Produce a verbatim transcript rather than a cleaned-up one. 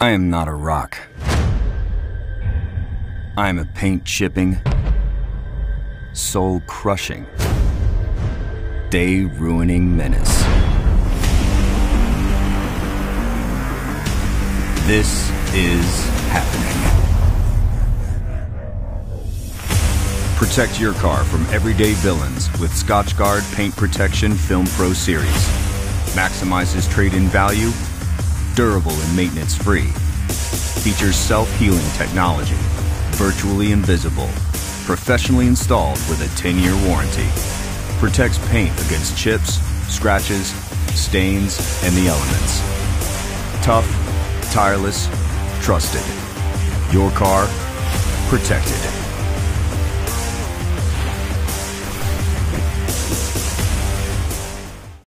I am not a rock. I am a paint-chipping, soul-crushing, day-ruining menace. This is happening. Protect your car from everyday villains with Scotchgard Paint Protection Film Pro Series. Maximizes trade-in value, durable and maintenance-free. Features self-healing technology, virtually invisible, professionally installed with a ten-year warranty. Protects paint against chips, scratches, stains, and the elements. Tough, tireless, trusted. Your car, protected.